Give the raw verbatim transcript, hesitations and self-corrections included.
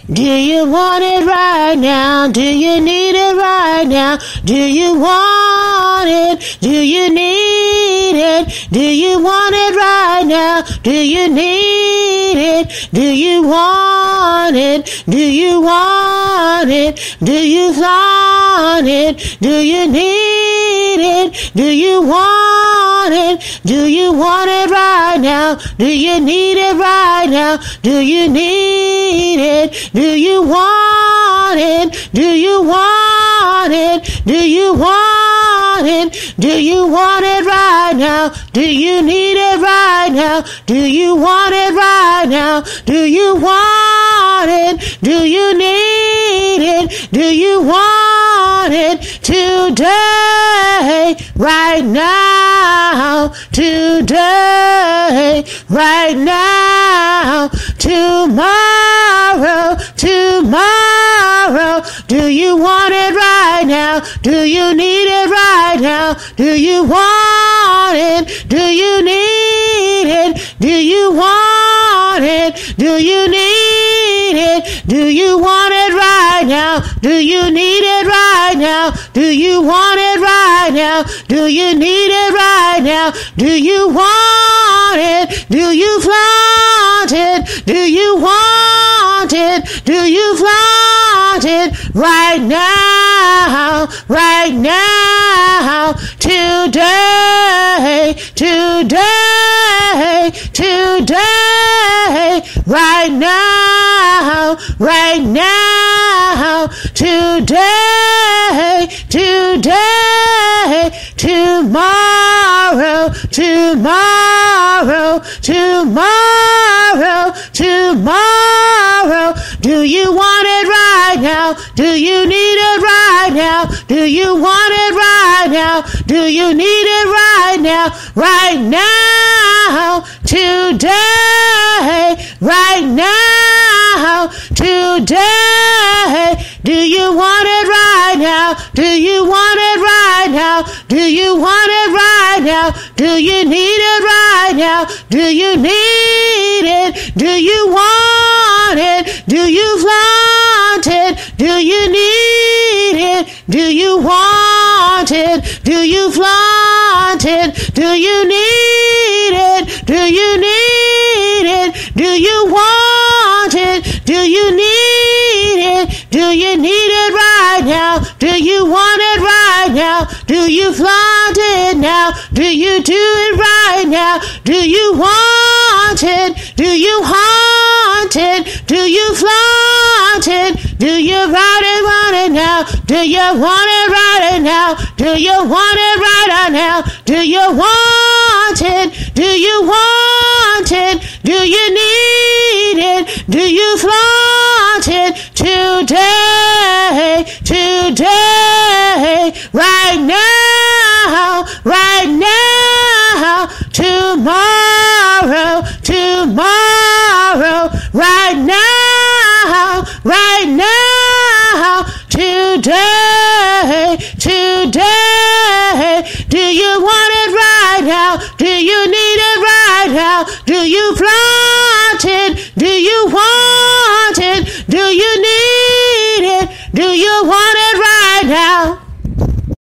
Do you want it right now? Do you need it right now? Do you want it? Do you need it? Do you want it right now? Do you need it? Do you want it? Do you want it? Do you want it? Do you need it? Do you want it? Do you want it right now? Do you need it right now? Do you need it? Do you want it? Do you want it? Do you want it? Do you want it right now? Do you need it right now? Do you want it right now? Do you want it? Do you need it? Do you want it today? Right now? Today? Right now? Tomorrow? Tomorrow? Do you want it right now? Do you need it right now? Do you want it? Do you need it? Do you want it? Do you need it? Do you want it right now? Do you need it right now? Do you want it right now? Do you need it right now? Do you want it? Do you flaunt it? Do you want it? Do you flaunt it right now? Right now? Today? Today? Today? Right now? Right now? Today? Today? Tomorrow? Tomorrow? Tomorrow? Tomorrow? Do you want it right now? Do you need it right now? Do you want it right now? Do you need it right now? Right now? Today? Right now? Today? Do you want it right now? Do you want it right now? Do you want it right now? Do you need it right now? Do you need it? Do you want it? Do you flaunt it? Do you need it? Do you want it? Do you flaunt it? Do you need it? Do you need it? Do you want it? Do you need it? Do you need it right now? Do you want it right now? Do you flaunt it now? Do you do it right now? Do you want it? Do you haunt it? Do you flaunt it? Do you ride it, want it now? Do you want it right now? Do you want it right now? Do you want it? Do you want it? Do you need it? Do you flaunt it today? Today? Right now? Right now? Tomorrow? Tomorrow? Right now? Right now? Today? Today? Do you want it right now? Do you need it right now? Do you flaunt it? Do you want it? Do you need